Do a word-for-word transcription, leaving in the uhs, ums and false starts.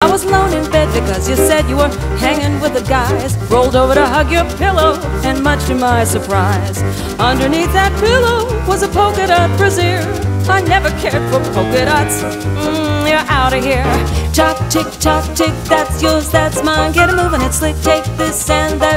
I was alone in bed because you said you were hanging with the guys. Rolled over to hug your pillow, and much to my surprise, underneath that pillow was a polka dot brassiere. I never cared for polka dots. Mm, you're out of here. Chop, tick, chop, tick, that's yours, that's mine. Get it moving, it's slick. Take this and that